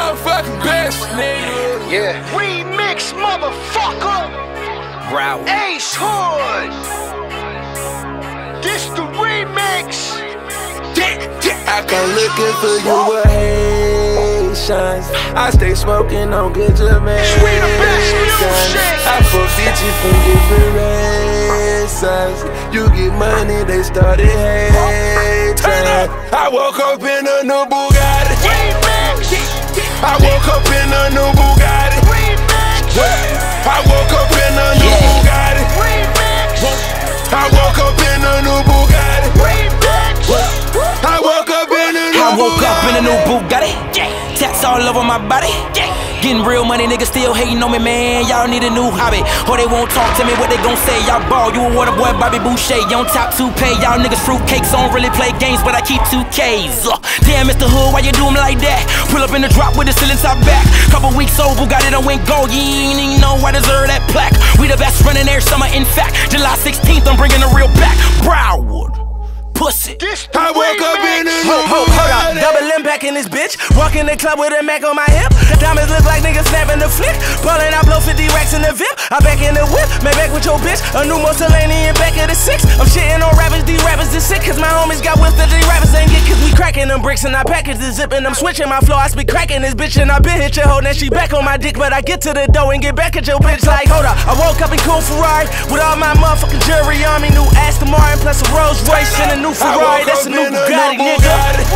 motherfucking best, nigga. Yeah. Remix, motherfucker. Broward. Ace Hood. This the remix. I come looking for you with Haitians. I stay smoking on good Jamaicans. I fuck bitches from different races. You get money, they started hating. I woke up in a new Bugatti. I woke up in a new Bugatti. I woke up in a new Bugatti. I woke up in a new Bugatti. I woke up in a new Bugatti. Tats all over my body. Getting real money, niggas still hating on me, man. Y'all need a new hobby, or they won't talk to me. What they gon' say? Y'all ball, you a water boy, Bobby Boucher. You on top 2Pay. Y'all niggas fruitcakes, don't really play games, but I keep 2Ks. Damn, Mr. Hood, why you do 'em like that? Pull up in the drop with the ceiling top back. Couple weeks old, Bugatti done went gold. You ain't even know I deserve that plaque. We the best running air summer, in fact. July 16th, I'm bringing the real back. Broward. Pussy. I woke up in a new Hold up, double impact in this bitch. Walk in the club with a Mac on my hip. Diamonds look like niggas snapping the flick. Ballin', I blow 50 racks in the VIP. I back in the whip, made back with your bitch. A new Mussolini back of the 6. I'm shitting on rappers, these rappers is sick. Cause my homies got whips that these rappers ain't get. Cause we cracking them bricks and I package the zip. And I'm switching my flow, I speak cracking this bitch. And I been hit your hoe, now she back on my dick. But I get to the dough and get back at your bitch like, hold up. I woke up in cool Ferrari with all my motherfucking jewelry on me. New Aston Martin plus a Rolls Royce and a new Ferrari. That's a new Bugatti, nigga.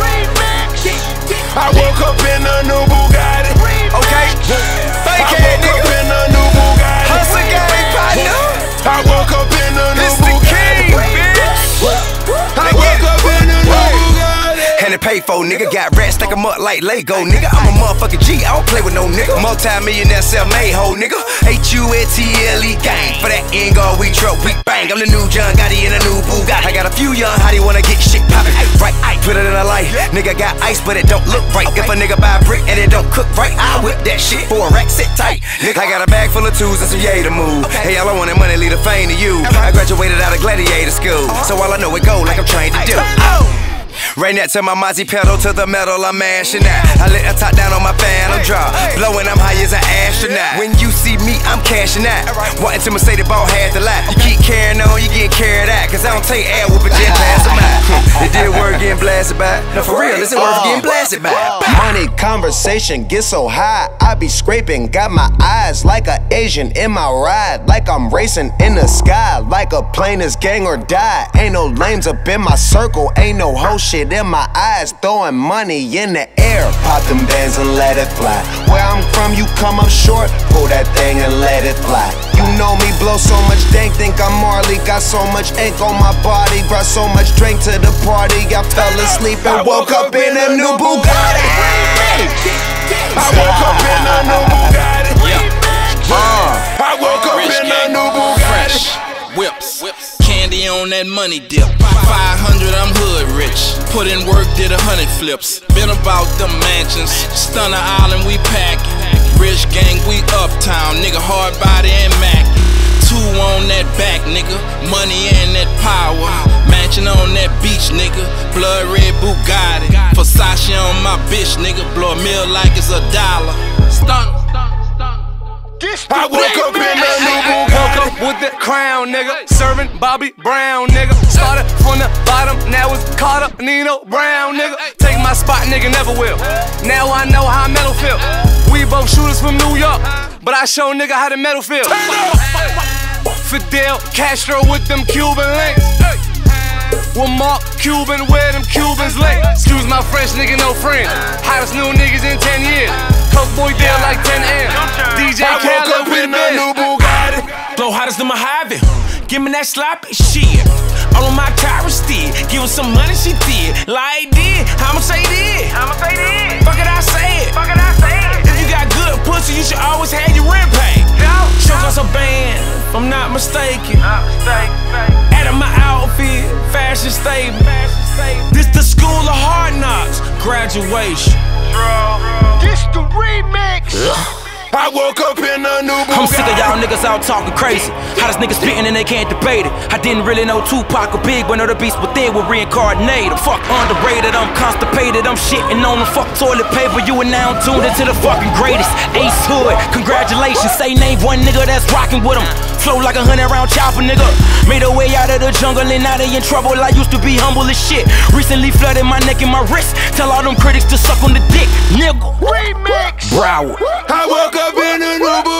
I woke up in a new Bugatti. Okay. Fake ass nigga. I woke up in a new Bugatti. Hustle gang, partner. I woke up in a new This the king, Bugatti. bitch. I woke up in a new Bugatti. And it pay for, nigga. Got rats, stack 'em up like Lego, nigga. I'm a motherfucking G, I don't play with no nigga. Multi-millionaire, self-made hoe, nigga. H-U-N-T-L-E gang. For that end goal, we truck, we bang. I'm the new John Gotti in a new Bugatti. I got a few young hottie wanna get shit poppin'. Right, I put it in a light. Nigga got ice, but it don't look right. If a nigga buy a brick and it don't cook right, I whip that shit for a rack, sit tight. Nigga, I got a bag full of tools and some yay to move. Hey, all I want is money, leave the fame to you. I graduated out of gladiator school, so all I know it go like I'm trained to do. Right next to my Mozzie pedal to the metal, I'm mashing that. I let a top down on my phantom drop, blowing, I'm high as an astronaut. When you see me, I'm cashing out. Wanting to Mercedes ball had to lie. You keep carrying on, you get carried out. Cause I don't take air whooping, jet pass them out. It did work getting blasted by. No, for real, this is worth getting blasted by. Money conversation get so high, I be scraping. Got my eyes like a Asian in my ride. Like I'm racing in the sky, like a plane is gang or die. Ain't no lames up in my circle, ain't no whole shit in my eyes, throwing money in the air. Pop them bands and let it fly. Where I'm from, you come up short, pull that thing and let it fly. You know me, blow so much dank, think I'm Marley. Got so much ink on my body, brought so much drink to the party. I fell asleep and woke up in a new Bugatti. I woke up in a new Bugatti. I woke up in a new Bugatti. Whips, candy on that money dip. 500, I'm hood rich. Put in work, did 100 flips. Been about them mansions. Stunner Island, we packin'. Rich gang, we uptown. Nigga, hard body and Mac. 2 on that back, nigga. Money and that power. Mansion on that beach, nigga. Blood red Bugatti. Versace on my bitch, nigga. Blow a meal like it's $1. Stunner. I woke up in a new Bugatti. Woke up with the crown, nigga. Serving Bobby Brown, nigga. Started from the bottom, now it's Carter, Nino Brown, nigga. Take my spot, nigga, never will. Now I know how metal feel. We both shooters from New York, but I show nigga how the metal feel. Fidel Castro with them Cuban links. With Mark Cuban, where them Cubans lay. Excuse my French, nigga, no friends. Hottest new niggas in 10 years. Coke boy deal like 10 M. DJ Khaled with a new Bugatti. Blow hottest than Mojave. Give me that sloppy shit. All on my tire steed. Give her some money, she did. Like did. I'ma say did. Fuck it, I say it. If you got good pussy, you should always have your rent paid. Show us a band, if I'm not mistaken. Out of my outfit, fashion statement. This the school of hard knocks, graduation. This the remix. I woke up in a new Bugatti. I'm sick of y'all niggas out talking crazy. Hottest niggas spitting and they can't debate it. I didn't really know Tupac or Big, but know the beast within were reincarnated. Fuck underrated, I'm constipated, I'm shitting on the fuck toilet paper. You are now tuned into the fucking greatest. Ace Hood, congratulations. Say name one nigga that's rocking with him. Flow like a 100-round chopper, nigga. Made a way out of the jungle and now they in trouble. I used to be humble as shit. Recently flooded my neck and my wrist. Tell all them critics to suck on the dick, nigga. Remix. Broward. I woke up in a new Bugatti.